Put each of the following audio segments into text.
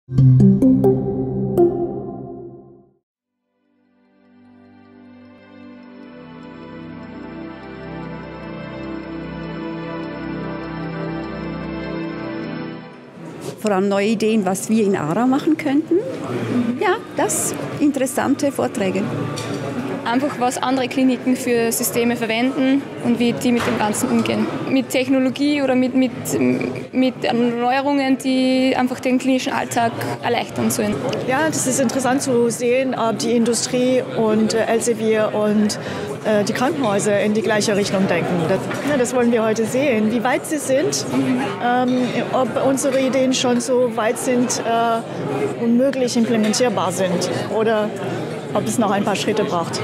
Vor allem neue Ideen, was wir in ARA machen könnten. Ja, das interessante Vorträge. Einfach, was andere Kliniken für Systeme verwenden und wie die mit dem Ganzen umgehen. Mit Technologie oder mit Erneuerungen, die einfach den klinischen Alltag erleichtern sollen. Ja, das ist interessant zu sehen, ob die Industrie und Elsevier und die Krankenhäuser in die gleiche Richtung denken. Das wollen wir heute sehen, wie weit sie sind, ob unsere Ideen schon so weit sind und möglich implementierbar sind oder ob es noch ein paar Schritte braucht.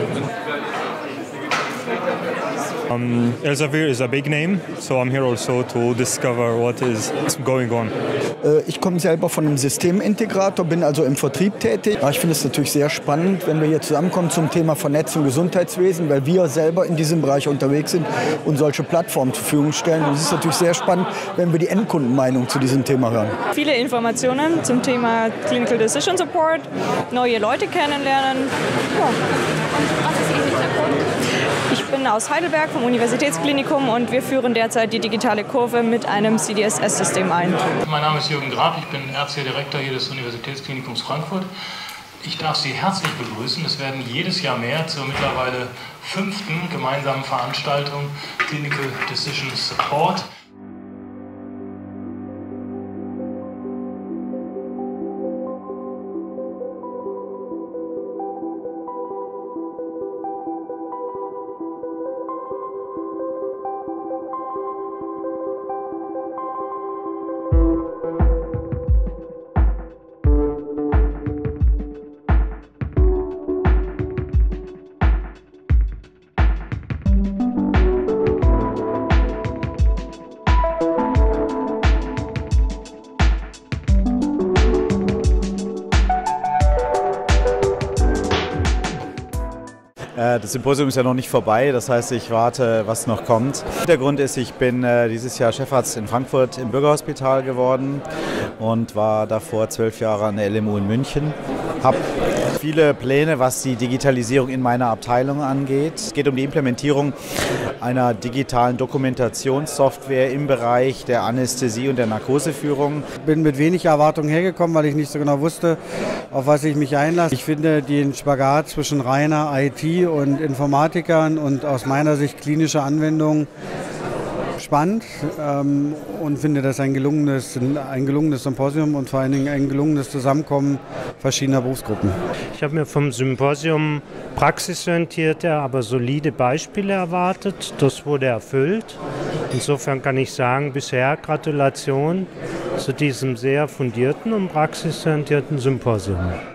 Elsevier is a big name, so I'm here also to discover what is going on. Ich komme selber von einem Systemintegrator, bin also im Vertrieb tätig. Ich finde es natürlich sehr spannend, wenn wir hier zusammenkommen zum Thema Vernetzung Gesundheitswesen, weil wir selber in diesem Bereich unterwegs sind und solche Plattformen zur Verfügung stellen. Und es ist natürlich sehr spannend, wenn wir die Endkundenmeinung zu diesem Thema hören. Viele Informationen zum Thema Clinical Decision Support, neue Leute kennenlernen. Ja. Und was ist Ihr Hintergrund? Ich bin aus Heidelberg vom Universitätsklinikum und wir führen derzeit die digitale Kurve mit einem CDSS-System ein. Mein Name ist Jürgen Graf, ich bin ärztlicher Direktor hier des Universitätsklinikums Frankfurt. Ich darf Sie herzlich begrüßen. Es werden jedes Jahr mehr zur mittlerweile 5. gemeinsamen Veranstaltung Clinical Decision Support. Das Symposium ist ja noch nicht vorbei, das heißt, ich warte, was noch kommt. Hintergrund ist, ich bin dieses Jahr Chefarzt in Frankfurt im Bürgerhospital geworden und war davor 12 Jahre an der LMU in München. Habe viele Pläne, was die Digitalisierung in meiner Abteilung angeht. Es geht um die Implementierung einer digitalen Dokumentationssoftware im Bereich der Anästhesie und der Narkoseführung. Ich bin mit wenig Erwartungen hergekommen, weil ich nicht so genau wusste, auf was ich mich einlasse. Ich finde den Spagat zwischen reiner IT und Informatikern und aus meiner Sicht klinische Anwendungen spannend und finde das ein gelungenes Symposium und vor allen Dingen ein gelungenes Zusammenkommen verschiedener Berufsgruppen. Ich habe mir vom Symposium praxisorientierte, aber solide Beispiele erwartet. Das wurde erfüllt. Insofern kann ich sagen, bisher Gratulation zu diesem sehr fundierten und praxisorientierten Symposium.